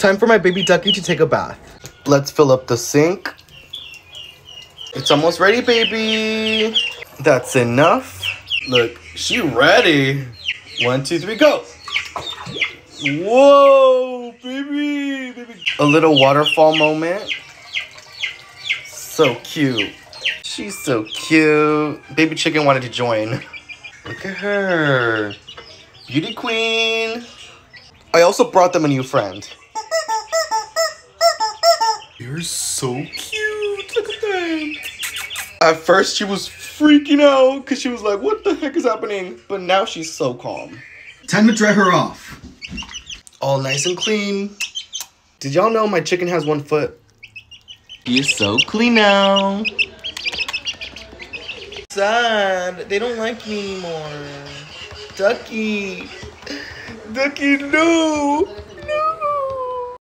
Time for my baby ducky to take a bath. Let's fill up the sink. It's almost ready, baby. That's enough. Look, she ready. 1, 2, 3, go. Whoa, baby. A little waterfall moment. So cute. She's so cute. Baby chicken wanted to join. Look at her. Beauty queen. I also brought them a new friend. You're so cute. Look at them. At first, she was freaking out because she was like, what the heck is happening? But now she's so calm. Time to dry her off. All nice and clean. Did y'all know my chicken has 1 foot? He is so clean now. Sad. They don't like me anymore. Ducky. Ducky, no.